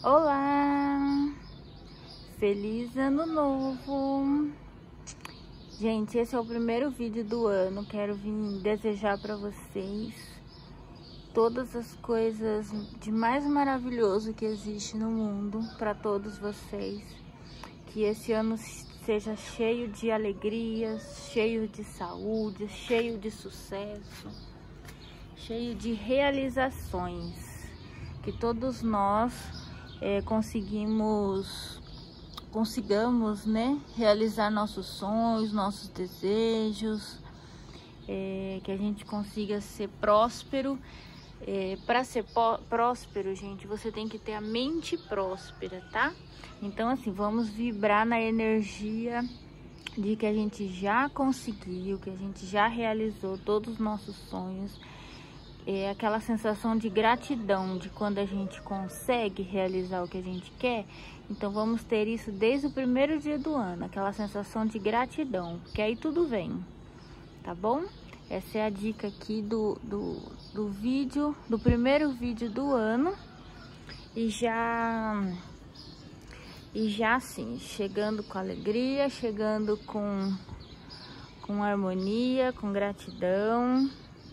Olá! Feliz ano novo! Gente, esse é o primeiro vídeo do ano. Quero vir desejar para vocês todas as coisas de mais maravilhoso que existe no mundo para todos vocês. Que esse ano seja cheio de alegrias, cheio de saúde, cheio de sucesso, cheio de realizações. Que todos nós consigamos, né, realizar nossos sonhos, nossos desejos, que a gente consiga ser próspero. Para ser próspero, gente, você tem que ter a mente próspera, tá? Então, assim, vamos vibrar na energia de que a gente já conseguiu, que a gente já realizou todos os nossos sonhos. Aquela sensação de gratidão de quando a gente consegue realizar o que a gente quer. Então vamos ter isso desde o primeiro dia do ano, aquela sensação de gratidão, que aí tudo vem, tá bom? Essa é a dica aqui do primeiro vídeo do ano. E já assim, chegando com alegria, chegando com harmonia, com gratidão.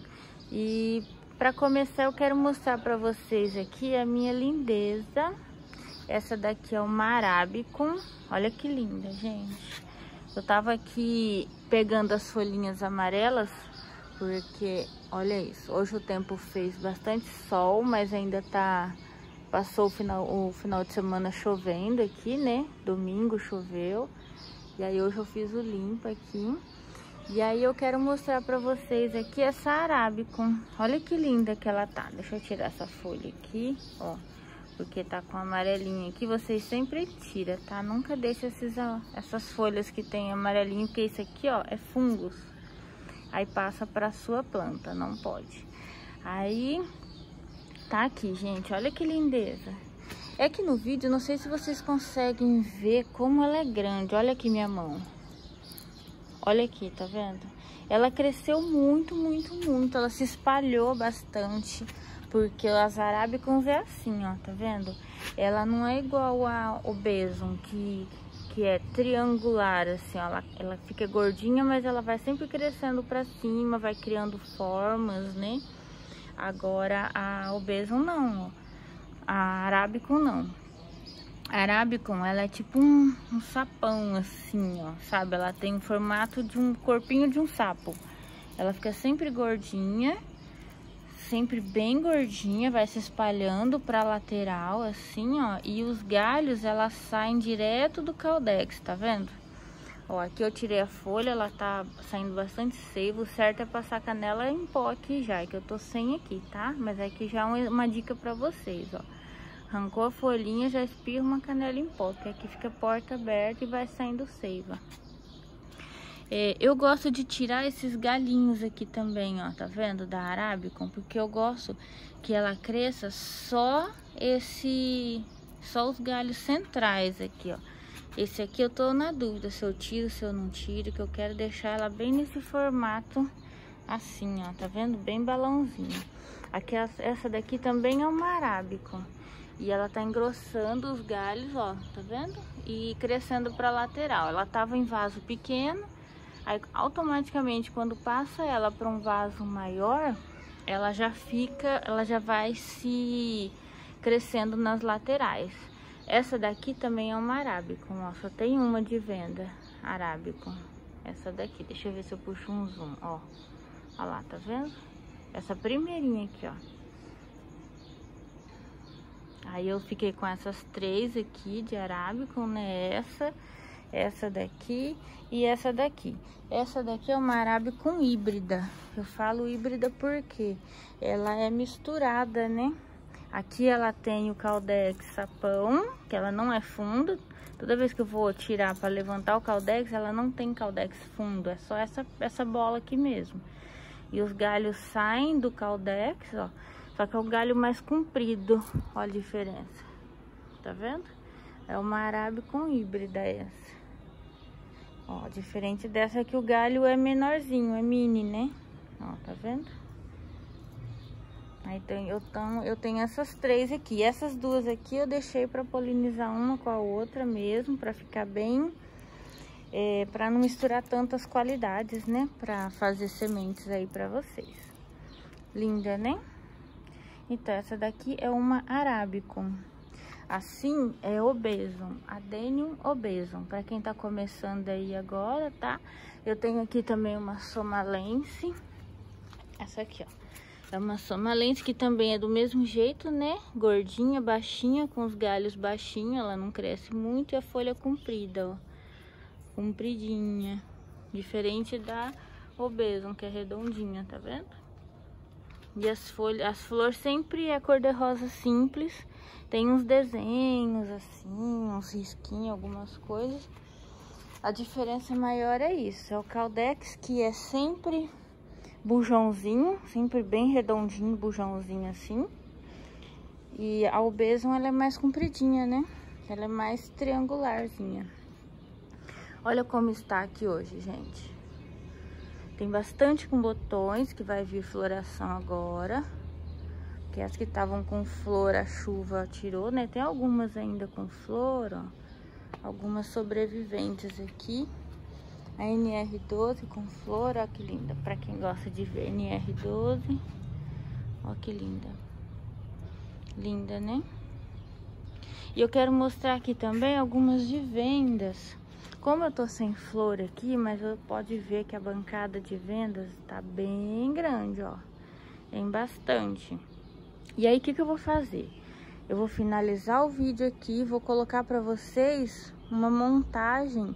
E para começar, eu quero mostrar para vocês aqui a minha lindeza. Essa daqui é uma arábica. Olha que linda, gente. Eu tava aqui pegando as folhinhas amarelas, porque, olha isso, hoje o tempo fez bastante sol, mas ainda passou o final de semana chovendo aqui, né? Domingo choveu. E aí hoje eu fiz o limpo aqui. E aí eu quero mostrar pra vocês aqui essa arábica. Olha que linda que ela tá. Deixa eu tirar essa folha aqui, ó. Porque tá com amarelinho aqui, vocês sempre tiram, tá? Nunca deixa essas folhas que tem amarelinho, porque isso aqui, ó, é fungos. Aí passa pra sua planta, não pode. Aí, tá aqui, gente, olha que lindeza. É que no vídeo, não sei se vocês conseguem ver como ela é grande. Olha aqui minha mão. Olha aqui, tá vendo? Ela cresceu muito, muito, muito. Ela se espalhou bastante. Porque as arábicas é assim, ó, tá vendo? Ela não é igual ao besom, que é triangular, assim, ó. Ela fica gordinha, mas ela vai sempre crescendo pra cima, vai criando formas, né? Agora, o besom não, ó. A arábica não. A arábica, ela é tipo um sapão, assim, ó, sabe? Ela tem o formato de um corpinho de um sapo. Ela fica sempre gordinha, sempre bem gordinha, vai se espalhando pra lateral, assim, ó. E os galhos, elas saem direto do caudex, tá vendo? Ó, aqui eu tirei a folha, ela tá saindo bastante seiva. O certo é passar canela em pó aqui já, que eu tô sem aqui, tá? Mas aqui já é uma dica pra vocês, ó. Arrancou a folhinha, já espirra uma canela em pó, porque aqui fica porta aberta e vai saindo seiva. Eu gosto de tirar esses galinhos aqui também, ó, tá vendo? Da arábica, porque eu gosto que ela cresça só os galhos centrais aqui, ó. Esse aqui eu tô na dúvida se eu tiro, se eu não tiro, que eu quero deixar ela bem nesse formato assim, ó, tá vendo? Bem balãozinho. Aqui, essa daqui também é uma arábica, ó. E ela tá engrossando os galhos, ó, tá vendo? E crescendo pra lateral. Ela tava em vaso pequeno, aí automaticamente quando passa ela para um vaso maior, ela já vai se crescendo nas laterais. Essa daqui também é uma arábica, ó, só tem uma de venda, arábica. Essa daqui, deixa eu ver se eu puxo um zoom, ó. Olha lá, tá vendo? Essa primeirinha aqui, ó. Aí eu fiquei com essas três aqui de arábica, né? Essa daqui e essa daqui. Essa daqui é uma arábica híbrida. Eu falo híbrida porque ela é misturada, né? Aqui ela tem o caudex sapão, que ela não é fundo. Toda vez que eu vou tirar para levantar o caudex, ela não tem caudex fundo. É só essa bola aqui mesmo. E os galhos saem do caudex, ó. Só que é o galho mais comprido, olha a diferença, tá vendo? É uma arábica híbrida essa. Ó, diferente dessa aqui, o galho é menorzinho, é mini, né? Ó, tá vendo? Aí eu tenho essas 3 aqui. Essas 2 aqui eu deixei para polinizar uma com a outra mesmo, para ficar bem, para não misturar tantas qualidades, né? Para fazer sementes aí para vocês. Linda, né? Então, essa daqui é uma Arabicum. Assim, é Obesum, Adenium Obesum, para quem tá começando aí agora, tá? Eu tenho aqui também uma Somalense, essa aqui, ó. É uma Somalense que também é do mesmo jeito, né? Gordinha, baixinha, com os galhos baixinhos, ela não cresce muito e a folha comprida, ó. Compridinha, diferente da Obesum, que é redondinha, tá vendo? E as flores sempre é cor-de-rosa simples. Tem uns desenhos assim, uns risquinhos, algumas coisas. A diferença maior é isso. É o Caldex, que é sempre bujãozinho, sempre bem redondinho, bujãozinho assim. E a Obesum, ela é mais compridinha, né? Ela é mais triangularzinha. Olha como está aqui hoje, gente. Tem bastante com botões, que vai vir floração agora. Que as que estavam com flor, a chuva tirou, né? Tem algumas ainda com flor, ó. Algumas sobreviventes aqui. A NR12 com flor, ó que linda. Pra quem gosta de ver NR12. Ó que linda. Linda, né? E eu quero mostrar aqui também algumas de vendas. Como eu tô sem flor aqui, mas eu pode ver que a bancada de vendas tá bem grande, ó. Tem bastante. E aí, o que eu vou fazer? Eu vou finalizar o vídeo aqui, vou colocar pra vocês uma montagem.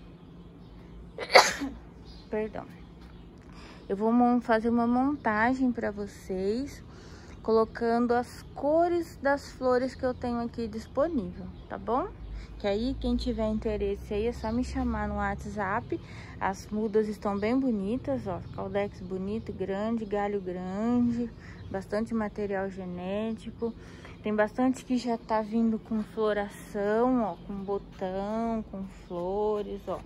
Perdão. Eu vou fazer uma montagem pra vocês, colocando as cores das flores que eu tenho aqui disponível, tá bom? Que aí, quem tiver interesse aí, é só me chamar no WhatsApp. As mudas estão bem bonitas, ó. Caldex bonito, grande, galho grande, bastante material genético. Tem bastante que já tá vindo com floração, ó, com botão, com flores, ó.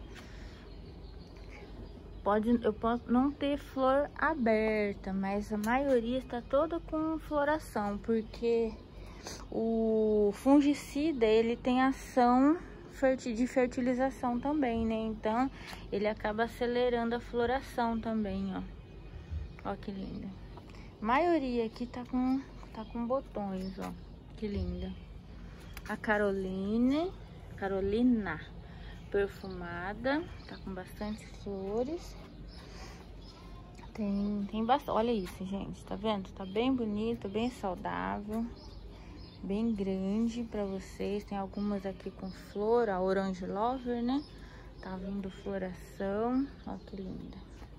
Eu posso não ter flor aberta, mas a maioria está toda com floração, porque o fungicida, ele tem ação de fertilização também, né? Então, ele acaba acelerando a floração também, ó. Ó que linda. A maioria aqui tá com botões, ó. Que linda. A Carolina perfumada, tá com bastante flores. Tem bastante. Olha isso, gente, tá vendo? Tá bem bonito, bem saudável. Bem grande pra vocês. Tem algumas aqui com flor, a Orange Lover, né? Tá vindo floração. Ó que linda.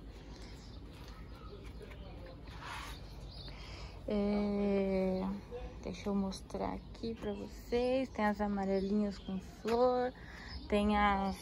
Deixa eu mostrar aqui pra vocês. Tem as amarelinhas com flor. Tem as...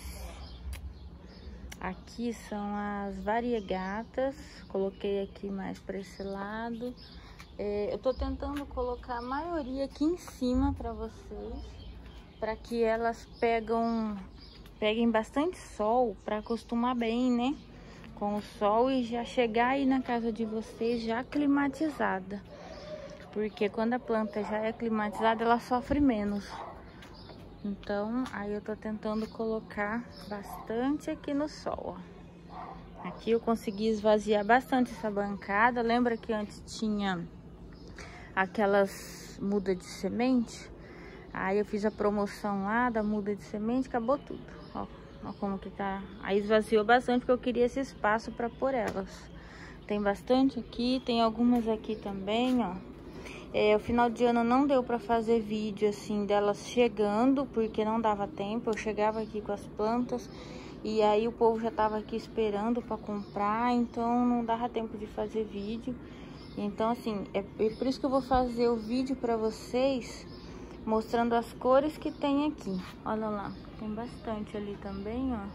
Aqui são as variegatas. Coloquei aqui mais pra esse lado. Eu tô tentando colocar a maioria aqui em cima pra vocês, para que elas peguem bastante sol, para acostumar bem, né, com o sol e já chegar aí na casa de vocês já climatizada, porque quando a planta já é climatizada, ela sofre menos. Então, aí eu tô tentando colocar bastante aqui no sol, ó. Aqui eu consegui esvaziar bastante essa bancada. Lembra que antes tinha aquelas mudas de semente? Aí eu fiz a promoção lá da muda de semente, acabou tudo. Ó, ó como que tá. Aí esvaziou bastante, porque eu queria esse espaço para pôr elas. Tem bastante aqui, tem algumas aqui também, ó. O final de ano não deu para fazer vídeo assim delas chegando, porque não dava tempo. Eu chegava aqui com as plantas e aí o povo já tava aqui esperando para comprar, então não dava tempo de fazer vídeo. Então, assim, é por isso que eu vou fazer o vídeo pra vocês, mostrando as cores que tem aqui. Olha lá, tem bastante ali também, ó.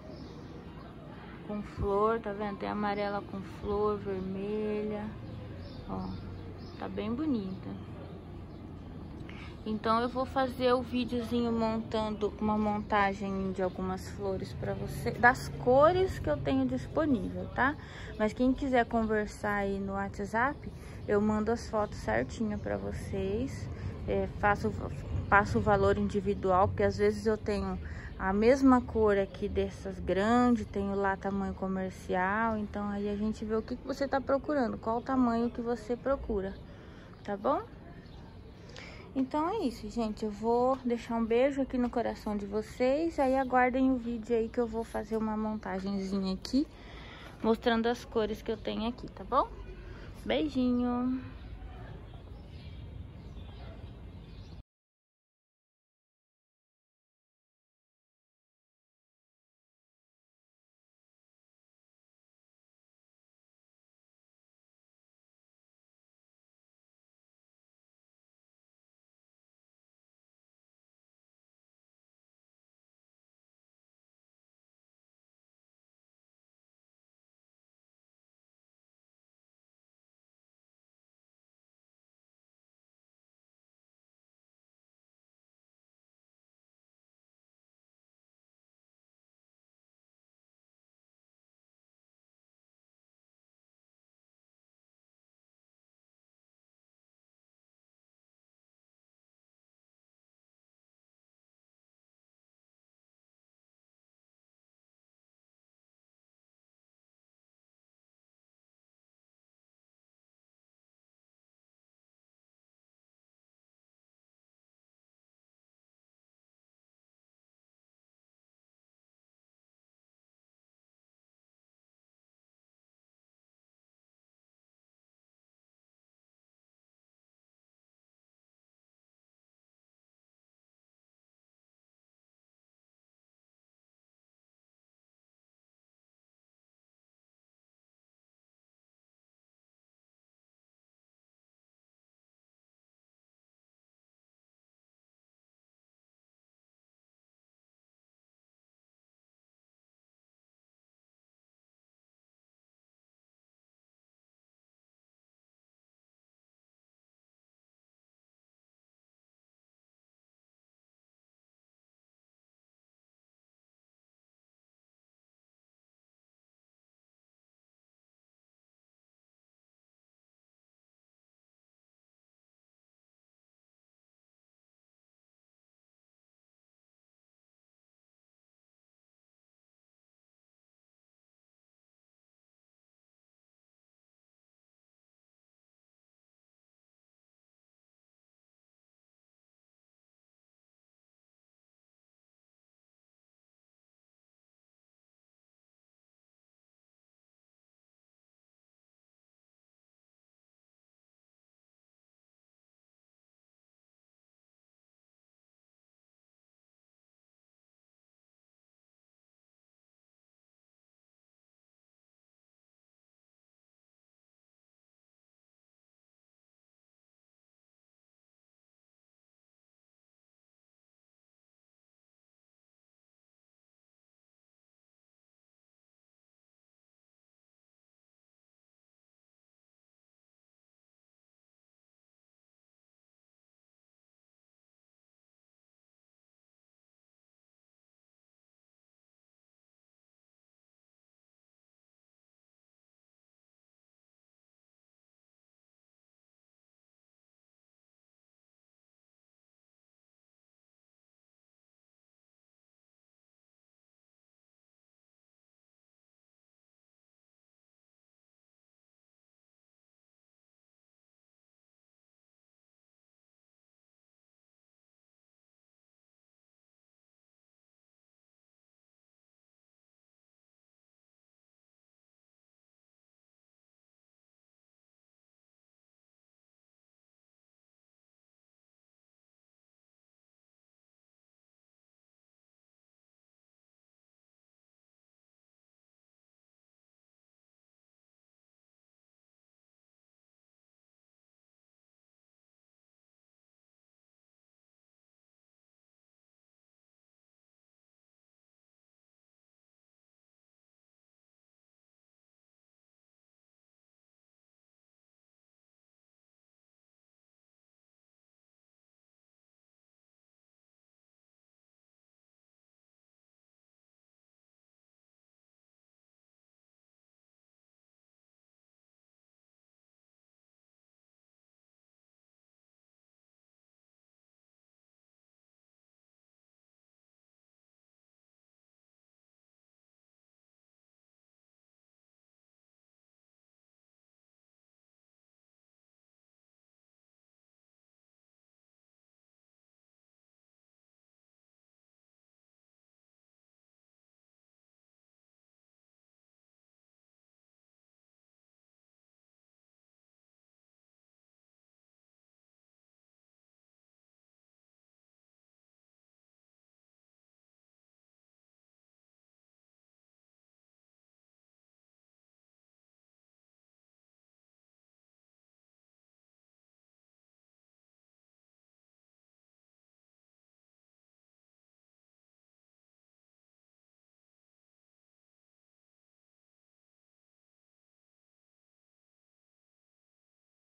Com flor, tá vendo? Tem amarela com flor, vermelha, ó. Tá bem bonita. Então eu vou fazer o videozinho montando uma montagem de algumas flores para você, das cores que eu tenho disponível, tá? Mas quem quiser conversar aí no WhatsApp, eu mando as fotos certinho para vocês. Passo o valor individual, porque às vezes eu tenho a mesma cor aqui dessas grandes, tenho lá tamanho comercial, então aí a gente vê o que você tá procurando, qual o tamanho que você procura, tá bom? Então é isso, gente, eu vou deixar um beijo aqui no coração de vocês, aí aguardem o vídeo aí que eu vou fazer uma montagenzinha aqui, mostrando as cores que eu tenho aqui, tá bom? Beijinho!